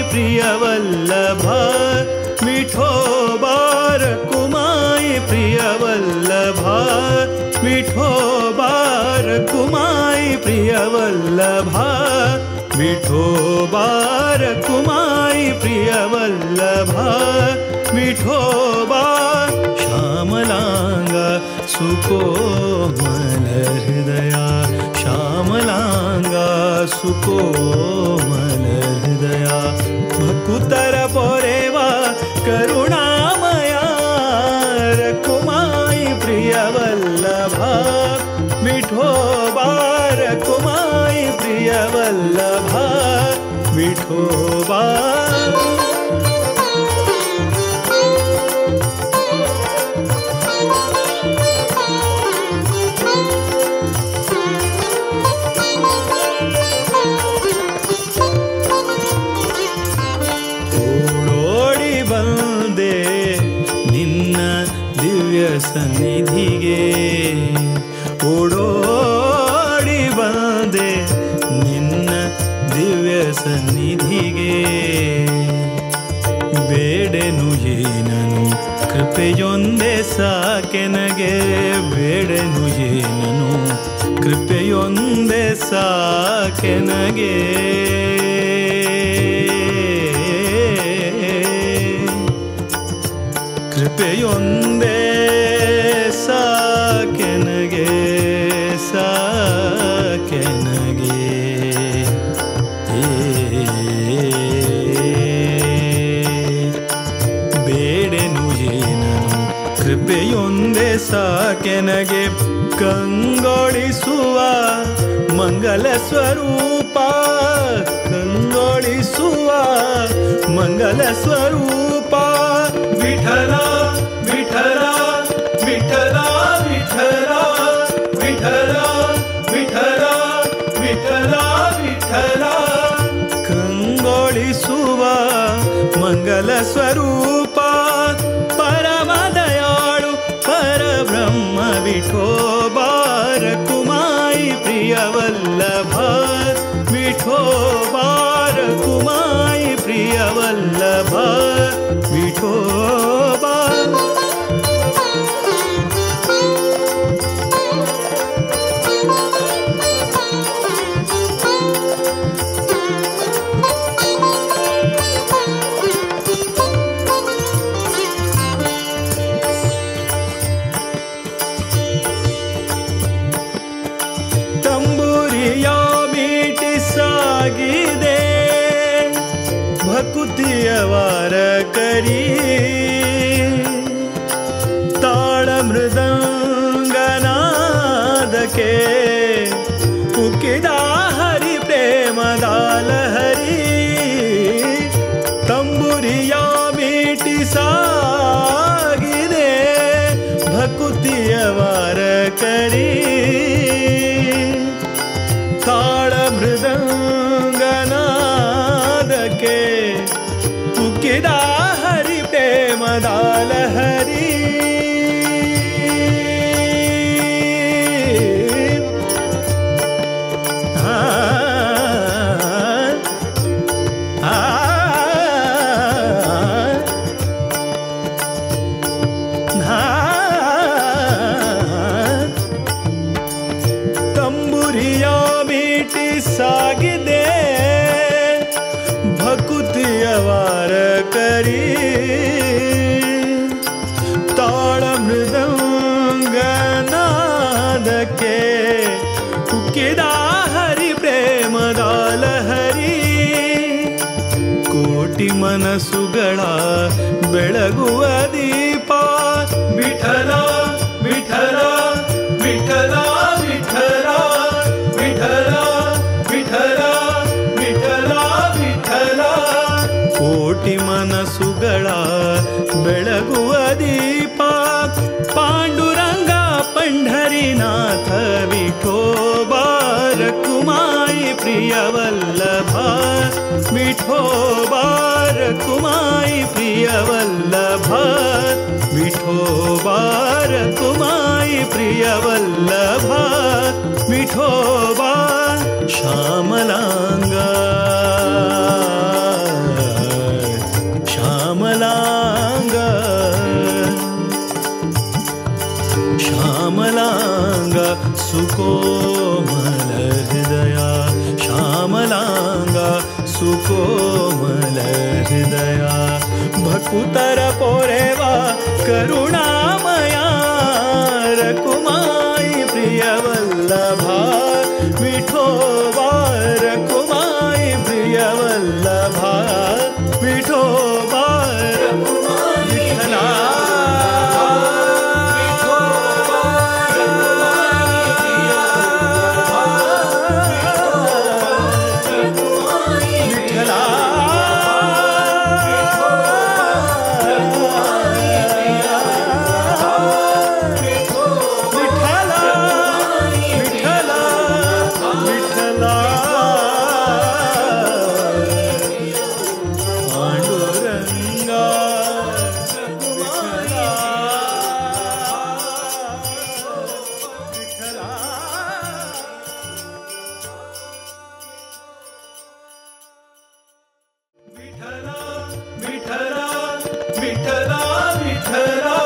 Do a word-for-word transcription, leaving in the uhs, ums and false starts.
प्रियवल्लभ विठोबार कुमाई प्रियवल्लभ विठोबार कुमाई प्रियवल्लभ विठोबार कुमाई प्रियवल्लभ विठोबा श्यामलांगा सुकोमल हृदया श्यामलांगा सुकोमल हृदया भकुतर पोरेवा करुणामया रकुमाई प्रियवल्लभ विठोबार कुमाई प्रियवल्लभ विठोबा ಸನ್ನಿಧಿಗೆ ಓಡೋಡಿ ಬಂದೆ ನಿನ್ನ ದಿವ್ಯ ಸನ್ನಿಧಿಗೆ ಬೇಡೆನು ಏನನು ಕೃಪೆಯೊಂದೇ ಸಾಕೆನಗೆ ಬೇಡೆನು ಏನನು ಕೃಪೆಯೊಂದೇ ಸಾಕೆನಗೆ ಕೃಪೆಯೊಂದೇ ಸಾಕೆನಗೆ ಸಾಕೆನಗೆ ಬೇಡೆನು ಏನನು ಕೃಪೆಯೊಂದೇ ಸಾಕೆನಗೆ ಕಂಗೊಳಿಸುವ ಮಂಗಲ ಸ್ವರೂಪ ಕಂಗೊಳಿಸುವ ಮಂಗಲ ಸ್ವರೂಪ ವಿಠಲ ವಿಠಲ ವಿಠಲ ವಿಠಲ ವಿಠಲ ವಿಠಲ ವಿಠಲ ವಿಠಲ ಕಂಗೊಳಿಸುವ ಮಂಗಲ ಸ್ವರೂಪ ಪರಮ ದಯಾಳು ಪರಬ್ರಹ್ಮ ವಿಠೋಬಾರ ಕುಮಾಯಿ ಪ್ರಿಯವಲ್ಲಭ ವಿಠೋಬಾರ ಕುಮಾಯಿ ಪ್ರಿಯವಲ್ಲಭ ವಿಠೋಬಾ ಭಕುತಿಯವಾರ ಕರಿ ತಾಳ ಮೃದಂಗನಾದಕ್ಕೆ ಉಕ್ಕಿದ ಹರಿ ಪ್ರೇಮದಾಲ ಹರಿ ತಂಬುರಿಯ ಮೀಟಿ ಸಾಗಿದೆ ಭಕುತಿಯವಾರ ಕರಿ ತಾಳ ಮೃದಂಗನಾದಕ್ಕೆ ಉಕ್ಕಿದ ಹರಿ ಪ್ರೇಮದಾಲ ಹರಿ ತಂಬುರಿಯ ಮೀಟಿ ಸಾಗಿದೆ ಭಕುತಿಯವಾರ ಕರಿ ತಾಳ ಮೃದಂಗನಾದಕ್ಕೆ ಉಕ್ಕಿದ ಹರಿ ಪ್ರೇಮದಾಲ ಹರಿ ಕೋಟಿ ಮನಸ್ಸುಗಳ ಬೆಳಗುವ ದೀಪ ವಿಠಲ ವಿಠಲ ವಿಠಲ ವಿಠಲ ವಿಠಲ ವಿಠಲ ವಿಠಲ ವಿಠಲ ಕೋಟಿ ಮನಸ್ಸುಗಳ ಬೆಳಗುವ ದೀಪ ಪಾಂಡುರಂಗ ಪಂಢರಿನಾಥ ವಿಠೋಬಾರ ಕುಮಾಯಿ ಪ್ರಿಯವಲ್ಲಭ ವಿಠೋಬಾರ ಕುಮಾಯಿ ಪ್ರಿಯವಲ್ಲಭ ವಿಠೋಬಾರ ಕುಮಾಯಿ ಪ್ರಿಯವಲ್ಲಭ ವಿಠೋಬಾ ಶ್ಯಾಮಲಾಂಗ सुकोमल हृदया श्यामलांगा सुकोमल हृदया भकुतर पोरेवा करुणामया रकुमाई प्रिय वल्लभा विठोबा रकुमाई प्रिय वल्लभा विठोबा विठला विठला विठला विठला